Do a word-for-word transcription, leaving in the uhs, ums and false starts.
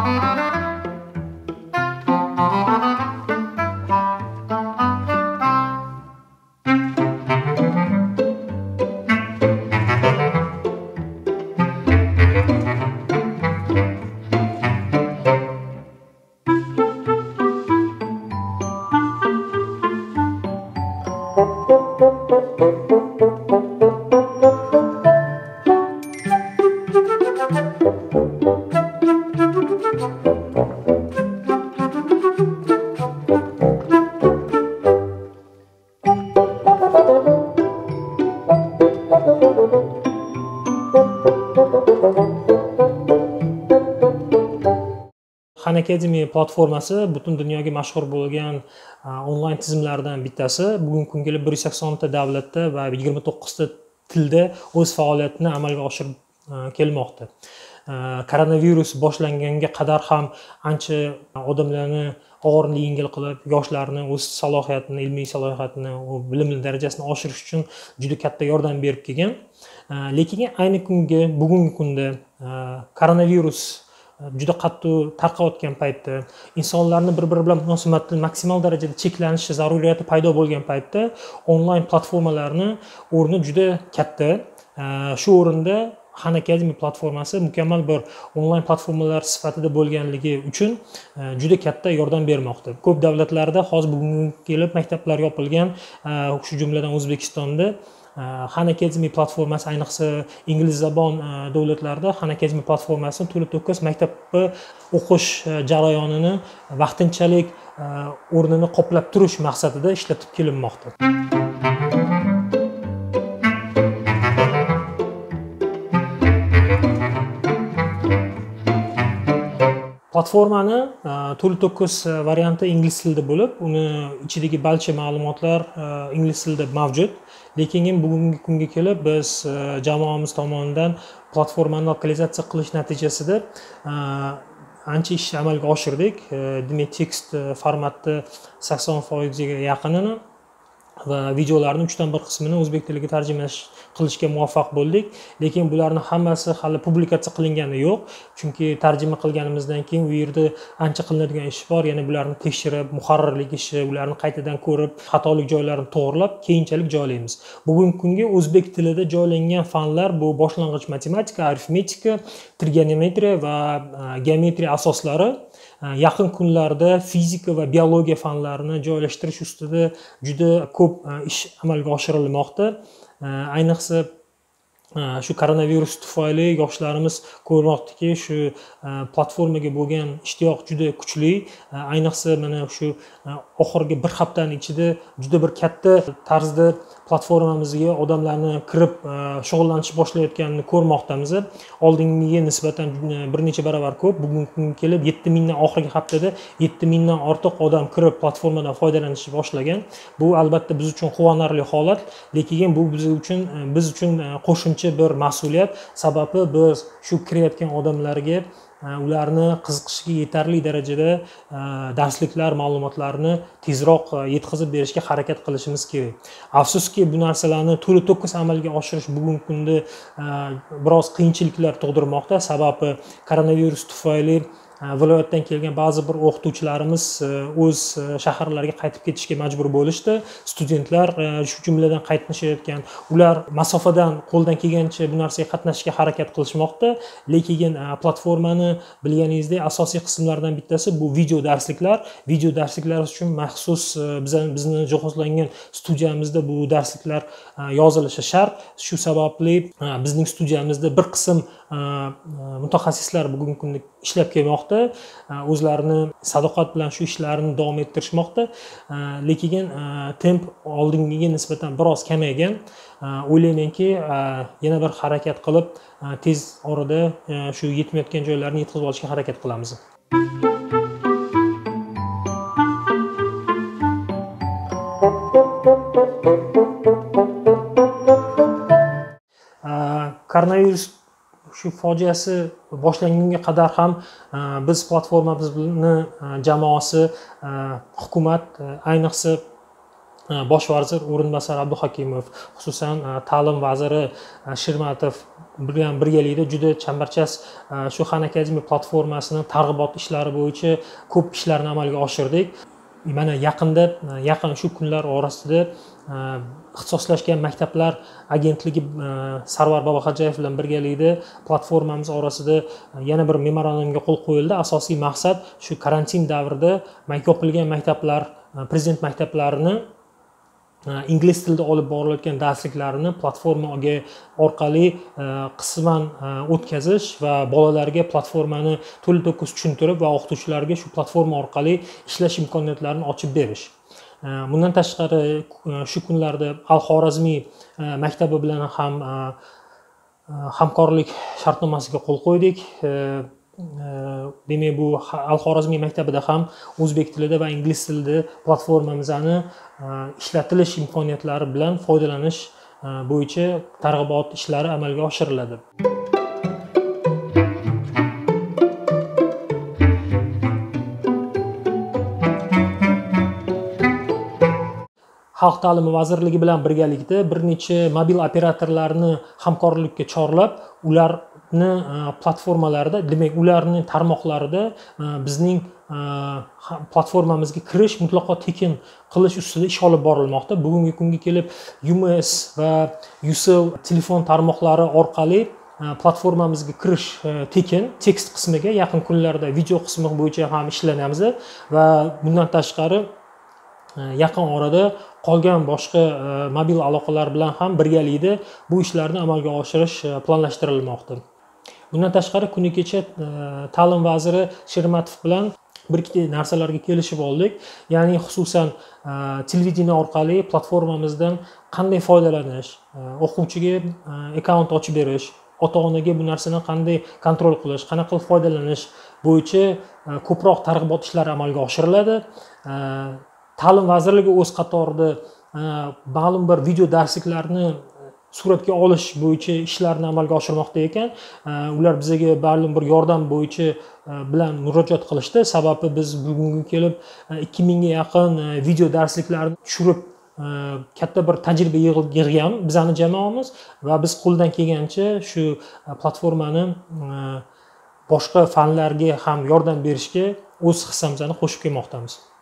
Khan Academy platformasi butun dunyoga mashhur bo'lgan onlayn tizimlardan bittasi. Bugungi kunga kelib bir yuz sakson ta davlatda va yigirma to'qqiz ta tilda o'z faoliyatini amalga oshirib kelmoqda. Koronavirus boshlanganga qadar ham ancha odamlarni og'irni yengil qilib, yoshlarni o'z salohiyatini, ilmiy salohiyatini, bilim darajasini oshirish uchun juda katta yordam berib kelgan. Lekin ayni kunga, bugungi kunda koronavirus juda qattiq tarqayotgan paytda, insonlarni bir-biri bilan munosabatni maksimal darajada cheklanishi zaruriyati paydo bo'lgan paytda onlayn platformalarni o'rni juda katta. Shu o'rinda Khan Academy platformasi mukammal bir onlayn platformalar sifatida bo'lganligi uchun juda katta yordam bermoqda. Ko'p davlatlarda hozir bugunga kelib maktablar yopilgan, shu jumladan O'zbekistonda Khan Academy platformasi, ayniqsa ingliz zabon davlatlarda Khan Academy platformasini to'liq to'kis maktabda o'qish jarayonini vaqtinchalik o'rnini qoplab turish maqsadida ishlatib kelinmoqda. Platformani to'liq to'kis varianti ingliz tilida bo'lib, uni ichidagi barcha ma'lumotlar ingliz tilida mavjud. Lekin bugungi kunga kelib biz jamoamiz tomonidan platformani lokalizatsiya qilish natijasida ancha ish amalga oshirdik. Demak, tekst formatda sakson foizga yaqinini va videolarning uchdan bir qismini o'zbek tiliga tarjima qilishga muvaffaq bo'ldik. Lekin bularning hammasi hali publikatsiya qilingani yo'q. Chunki tarjima qilganimizdan keyin u yerda ancha qilinadigan ish bor. Ya'ni bularni tekshirib, muharrirlik ishi, ularni qaytadan ko'rib, xatolik joylarini to'g'rilab, keyinchalik joylaymiz. Bugungi kunga o'zbek tilida joylangan fanlar bu boshlang'ich matematika, arifmetika, trigonometriya va geometriya asoslari. Yaqin kunlarda fizika va biologiya fanlarini joylashtirish ustida juda ko'p ish amalga oshirilmoqda. Ayniqsa shu koronavirus tufayli yoshlarimiz ko'rmoqdiki, shu platformaga bo'lgan ishtiyoq juda kuchli. Ayniqsa mana shu oxirgi bir haftaning ichida juda bir katta tarzda platformamizga odamlarni kirib shug'ullanish boshlayotganini ko'rmoqdamiz. Oldingiga nisbatan bir necha barobar ko'p. Bugungi kunga kelib yetti mingdan, oxirgi haftada yetti mingdan ortiq odam kirib platformadan foydalanishni boshlagan. Bu albatta biz uchun quvonarli holat, lekin bu biz uchun biz uchun qo'shimcha bir mas'uliyat. Sababi biz shu kirayotgan odamlarga ularni qiziqishiga yetarli darajada darsliklar, ma'lumotlarni tezroq yetkazib berishga harakat qilishimiz kerak. Afsuski, bu narsalarni to'liq to'kis amalga oshirish bugungi kunda biroz qiyinchiliklar tug'dirmoqda. Sababi koronavirus tufayli viloyatdan kelgan ba'zi bir o'qituvchilarimiz o'z shaharlariga qaytib ketishga majbur bo'lishdi. Studentlar shu jumladan qatnashayotgan, ular masofadan qo'ldan kelgancha bu narsaga qatnashishga harakat qilishmoqda. Lekin platformani bilganingizdek asosiy qismlaridan bittasi bu video darsliklar. Video darsliklar uchun maxsus bizni jihozlangan studiyamizda bu darsliklar yozilishi shart. Shu sababli bizning studiyamizda bir qism mutaxassislar bugungi kunda ishlab kelmoqda. O'zlarini sadoqat bilan shu ishlarini davom ettirishmoqda. Lekin temp oldingiga nisbatan biroz kamaygan. O'ylaymanki, yana bir harakat qilib, tez orada shu yetmayotgan joylarni yetkazib olishga harakat qilamiz. Koronavirus shu fojiasi boshlangunga qadar ham biz platformamizni jamoasi, hukumat, ayniqsa bosh vazir o'rinbosari Abduhakimov, xususan ta'lim vaziri Shirmatov bilan birgalikda juda chambarchas shu Khan Academy platformasini targ'ibot ishlari bo'yicha ko'p ishlarni amalga oshirdik. Mana yaqinda yaqin shu kunlar orasida ixtisoslashgan maktablar agentligi Sarvar Boboxo'jayev bilan birgalikda platformamiz orasida yana bir memorandumga qo'l qo'yildi. Asosiy maqsad shu karantin davrida yopilgan maktablar, prezident maktablarini ingliz tilida olib borilayotgan darsliklarni platforma orqali qisman o'tkazish va bolalarga platformani to'la-to'kis tushuntirib va o'qituvchilarga shu platforma orqali ishlash imkoniyatlarini ochib berish. Bundan tashqari shu kunlarda Al-Xorazmiy maktabi bilan ham hamkorlik shartnomasiga qo'l qo'ydik. Demak, bu Al-Xorazmiy maktabida ham o'zbek tilida va ingliz tilida platformamizni ishlatilish imkoniyatlari bilan foydalanish bo'yicha targ'ibot ishlari amalga oshiriladi. Xalq ta'limi vazirligi bilan birgalikda bir necha mobil operatorlarni hamkorlikka chorlab, ularni platformalarida, demak, ularning tarmoqlarida bizning platformamizga kirish mutlaqo tekin qilish ustida ish olib borilmoqda. Bugungi kunga kelib U M S va U S L telefon tarmoqlari orqali platformamizga kirish tekin. Tekst qismiga yaqin kunlarda video qismi bo'yicha ham ishlanamiz va bundan tashqari yaqin orada qolgan boshqa mobil aloqalar bilan ham birgalikda bu ishlarni amalga oshirish planlashtirilmoqda. Bundan tashqari kuni kecha ta'lim vaziri Shirmatov bilan bir ikki narsalarga kelishib oldik. Ya'ni xususan televideniya orqali platformamizdan qanday foydalanish, o'quvchiga akkaunt ochib berish, ota-onaga bu narsani qanday kontrol qilish, qanaqa qilib foydalanish bo'yicha ko'proq targ'ibot ishlari amalga oshiriladi. Ta'lim vazirligi o'z qatorida ma'lum bir video darsliklarni suratga olish bo'yicha ishlarni amalga oshirmoqda ekan. Ular bizga ma'lum bir yordam bo'yicha bilan murojaat qilishdi. Sababi biz bugunga kelib ikki mingga yaqin video darsliklarni tushirib katta bir tajriba yig'gan bizning jamoamiz va biz qo'ldan kelgancha shu platformani boshqa fanlarga ham yordam berishga o'z hissamizni qo'shib kelmoqdamiz.